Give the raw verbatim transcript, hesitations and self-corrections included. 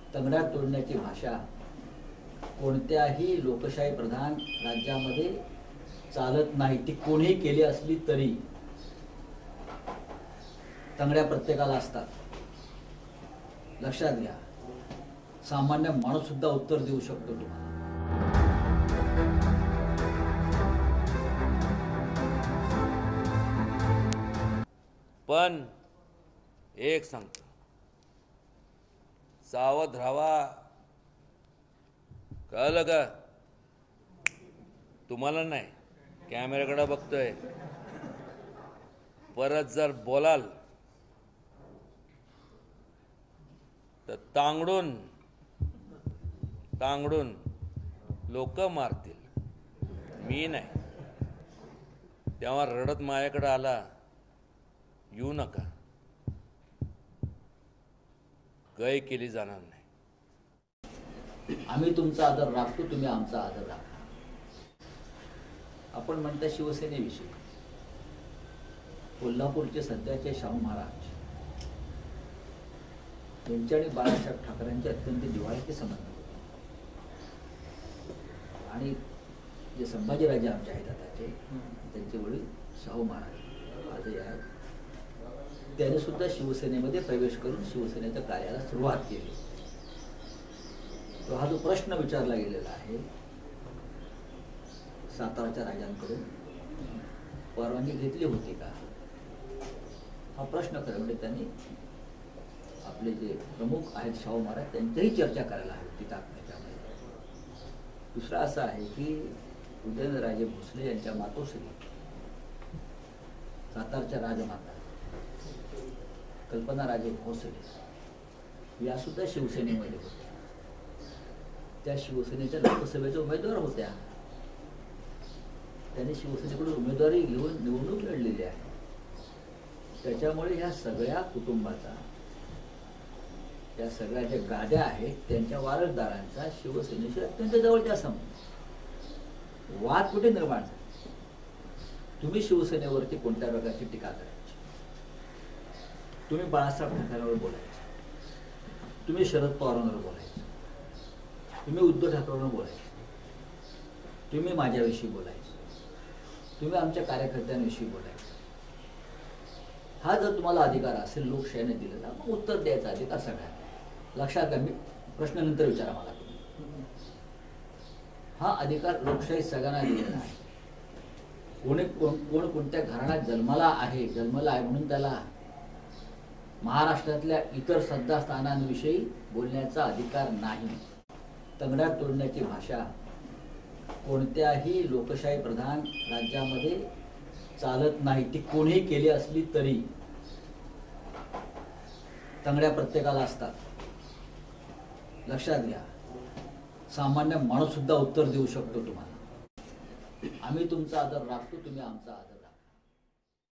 तंगड्या तोडण्याची भाषा कोणत्याही लोकशाही प्रधान राज्यामध्ये चालत नाही. ती कोणीही केली असली तरी तंगड्या प्रत्येकाला असतात. लक्षात घ्या. सामान्य माणूस सुद्धा उत्तर देऊ शकतो तुम्हाला. पण एक सांगतो, सावध राहावा. कळलं का? तुम्हाला नाही, कॅमेऱ्याकडे बघतोय. परत जर बोलाल तर तांगडून तांगडून लोक मारतील, मी नाही. तेव्हा रडत माझ्याकडे आला, येऊ नका. गय केली जाणार नाही. आम्ही तुमचा आदर राखतो, तुम्ही आमचा आदर राखा. आपण म्हणता शिवसेनेविषयी, कोल्हापूरचे सध्याचे शाहू महाराज यांचे आणि बाळासाहेब ठाकरेंचे अत्यंत जिव्हाळ्याचे संबंध होते. आणि जे संभाजीराजे आमचे आहेत आताचे, त्यांचे वडील शाहू महाराज आजही आहेत. त्याने सुद्धा शिवसेनेमध्ये प्रवेश करून शिवसेनेच्या कार्याला सुरुवात केली. तो हा जो प्रश्न विचारला गेलेला आहे, साताराच्या राजांकडून परवानगी घेतली होती का, हा प्रश्न खरं म्हणजे त्यांनी आपले जे प्रमुख आहेत शाहू महाराज त्यांच्याही चर्चा करायला हवी होती त्याच्यामध्ये. दुसरा असा आहे की उदयनराजे भोसले यांच्या मातोश्री सातारच्या राजमाता कल्पनाराजे भोसले या सुद्धा शिवसेनेमध्ये होत्या. त्या शिवसेनेच्या लोकसभेच्या उमेदवार होत्या. त्यांनी शिवसेनेकडून उमेदवारी घेऊन निवडणूक लढलेली आहे. त्याच्यामुळे ह्या सगळ्या कुटुंबाचा, या सगळ्या ज्या गाद्या आहेत त्यांच्या वारसदारांचा शिवसेनेशी अत्यंत जवळचा संबंध. वाद कुठे निर्माण झाला? तुम्ही शिवसेनेवरती कोणत्या प्रकारची टीका करायची? तुम्ही बाळासाहेब ठाकरेंवर बोलायचं, तुम्ही शरद पवारांवर बोलायचं, तुम्ही उद्धव ठाकरेंवर बोलायचं, तुम्ही माझ्याविषयी बोलायचं, तुम्ही आमच्या कार्यकर्त्यांविषयी बोलायचं. हा जर तुम्हाला अधिकार असेल लोकशाहीने दिलेला, मग उत्तर द्यायचा अधिकार सगळ्यांना. लक्षात घ्या, मी प्रश्न नंतर विचारा मला. हा अधिकार लोकशाही सगळ्यांना दिलेला आहे. कोणी कोण कोण कोणत्या घराण्यात जन्माला आहे जन्मला आहे म्हणून त्याला महाराष्ट्रातल्या इतर श्रद्धास्थानांविषयी बोलण्याचा अधिकार नाही. तंगड्या तोडण्याची भाषा कोणत्याही लोकशाही प्रधान राज्यामध्ये चालत नाही. ती कोणीही केली असली तरी तंगड्या प्रत्येकाला असतात. लक्षात घ्या. सामान्य माणूस सुद्धा उत्तर देऊ शकतो तुम्हाला. आम्ही तुमचा आदर राखतो, तुम्ही आमचा आदर